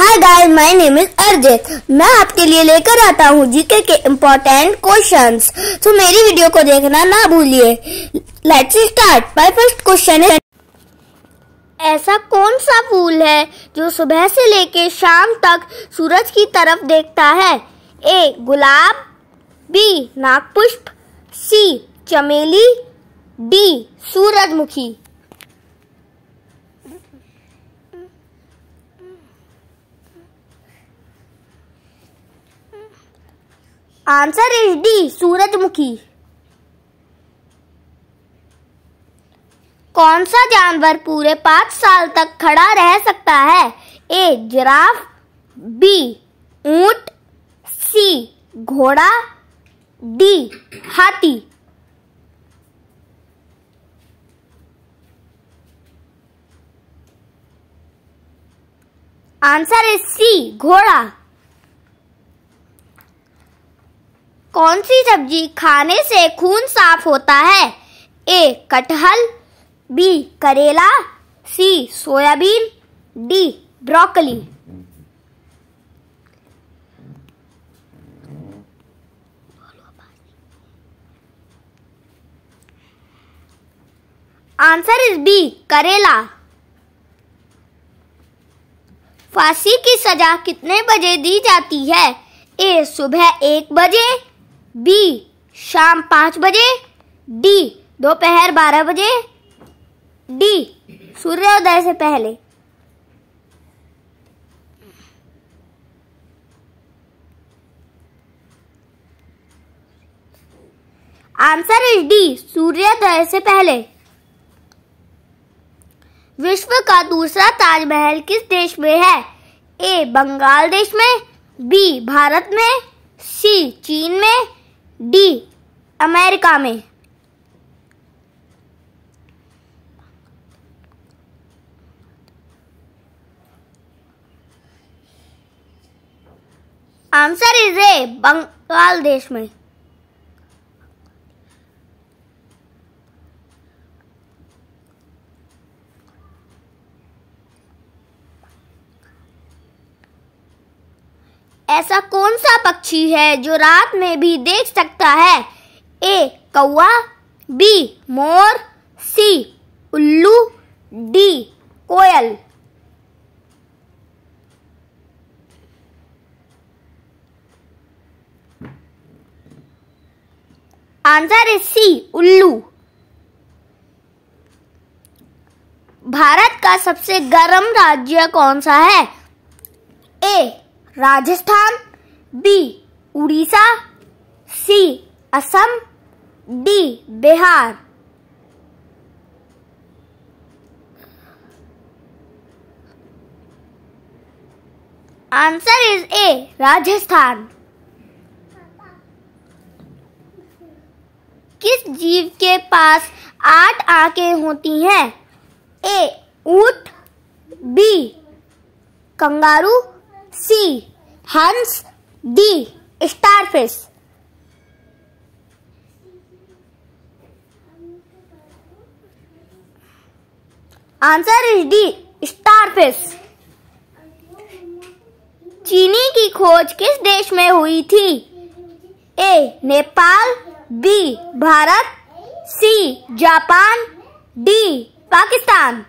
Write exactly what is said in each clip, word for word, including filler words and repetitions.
Hi guys, my name is Arjit. मैं आपके लिए लेकर आता हूँ जीके के इम्पोर्टेंट क्वेश्चंस। तो मेरी वीडियो को देखना ना भूलिए। Let's start. My first question है, ऐसा कौन सा फूल है जो सुबह से लेकर शाम तक सूरज की तरफ देखता है? ए गुलाब, बी नागपुष्प, सी चमेली, डी सूरजमुखी। आंसर इज डी सूरजमुखी। कौन सा जानवर पूरे पाँच साल तक खड़ा रह सकता है? ए जिराफ, बी ऊंट, सी घोड़ा, डी हाथी। आंसर इज सी घोड़ा। कौन सी सब्जी खाने से खून साफ होता है? ए कटहल, बी करेला, C soybean, D broccoli. Answer is B करेला। फांसी की सजा कितने बजे दी जाती है? ए सुबह एक बजे, बी शाम पाँच बजे, डी दोपहर बारह बजे, डी सूर्योदय से पहले। आंसर इज डी सूर्योदय से पहले। विश्व का दूसरा ताजमहल किस देश में है? ए बंगाल देश में, बी भारत में, सी चीन में, डी अमेरिका में। Answer is A Bangladesh में। ऐसा कौन सा पक्षी है जो रात में भी देख सकता है? ए कौवा, बी मोर, सी उल्लू, डी कोयल। आंसर इज सी उल्लू। भारत का सबसे गर्म राज्य कौन सा है? A Rajasthan, B Orissa, C Assam, D Bihar. Answer is A Rajasthan. किस जीव के पास आठ आंखें होती हैं? ए ऊंट, बी कंगारू, सी हंस, D starfish. Answer is D starfish. चीनी की खोज किस देश में हुई थी? A Nepal, B Bharat, C Japan, D Pakistan.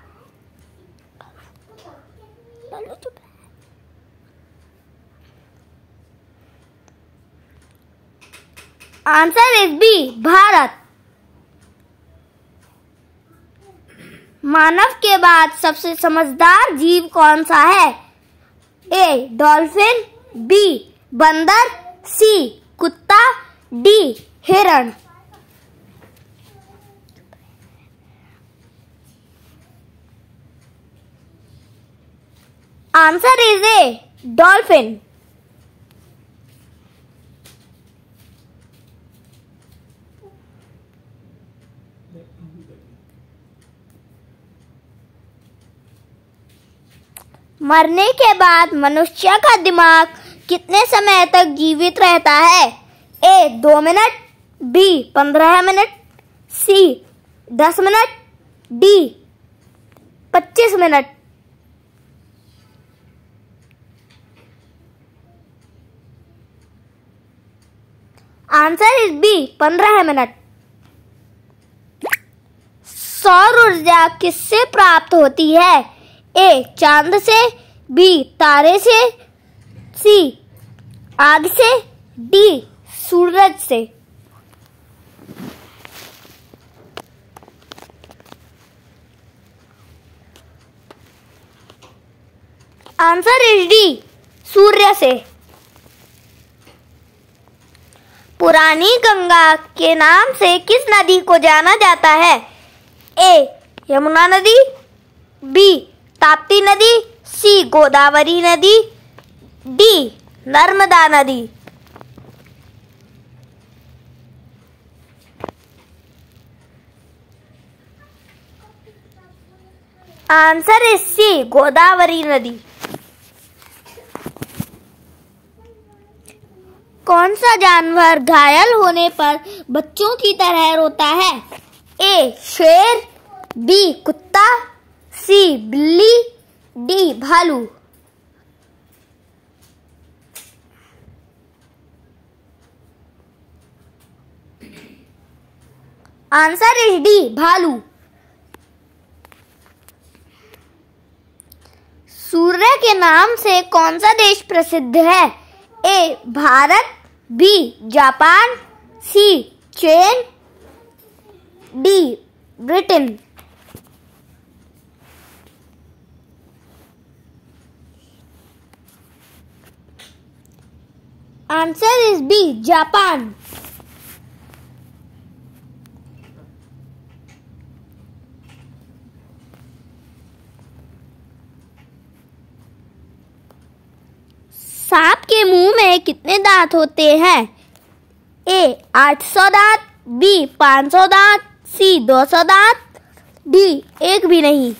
Answer is B Bharat. मानव के बाद सबसे समझदार जीव कौन सा है? ए डॉल्फिन, बी बंदर, सी कुत्ता, डी हिरण। Answer is A dolphin. मरने के बाद मनुष्य का दिमाग कितने समय तक जीवित रहता है? ए दो मिनट, बी पंद्रह मिनट, सी दस मिनट, डी पच्चीस मिनट। आंसर इज बी, पंद्रह मिनट। सौर ऊर्जा किससे प्राप्त होती है? ए, चांद से, बी, तारे से, सी, आग से, डी, सूरज से। आंसर इज डी, सूर्य से। पुरानी गंगा के नाम से किस नदी को जाना जाता है? ए, यमुना नदी, बी, ताप्ती नदी, सी, गोदावरी नदी, डी, नर्मदा नदी। आंसर इज सी, गोदावरी नदी। कौन सा जानवर घायल होने पर बच्चों की तरह रोता है? ए, शेर, बी, कुत्ता, सी, बिल्ली, डी, भालू। आंसर इज डी, भालू। सूर्य के नाम से कौन सा देश प्रसिद्ध है? A, Bharat, B, Japan, C, चीन, D, Britain. Answer is B, Japan. सांप के मुंह में कितने दांत होते हैं? ए, आठ सौ दांत, बी, पाँच सौ दांत, सी, दो सौ दांत, डी, एक भी नहीं।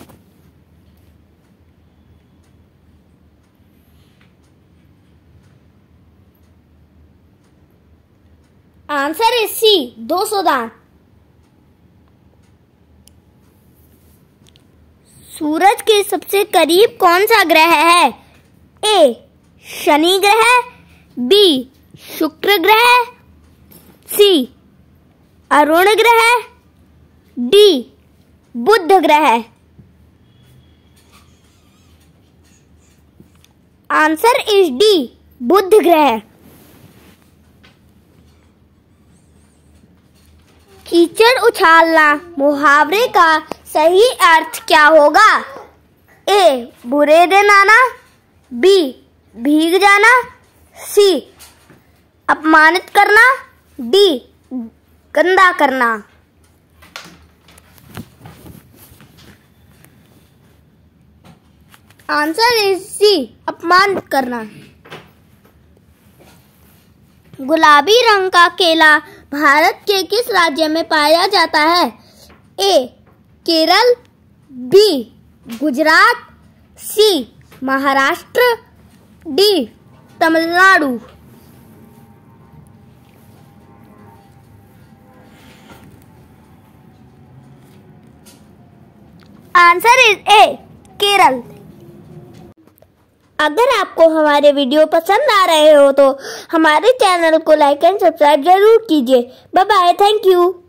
आंसर इज सी, दो सौ दांत। सूरज के सबसे करीब कौन सा ग्रह है? ए, शनि ग्रह, बी, शुक्र ग्रह, सी, अरुण ग्रह, डी, बुध ग्रह। आंसर इज डी, बुध ग्रह। कीचड़ उछालना मुहावरे का सही अर्थ क्या होगा? ए, बुरे दिन आना, बी, भीग जाना, सी, अपमानित करना, डी, गंदा करना। आंसर इज सी, अपमानित करना। गुलाबी रंग का केला भारत के किस राज्य में पाया जाता है? A, Kerala, B, Gujarat, C, Maharashtra, D, Tamil Nadu. Answer is A, Kerala. अगर आपको हमारे वीडियो पसंद आ रहे हो तो हमारे चैनल को लाइक एंड सब्सक्राइब जरूर कीजिए। Bye bye, thank you.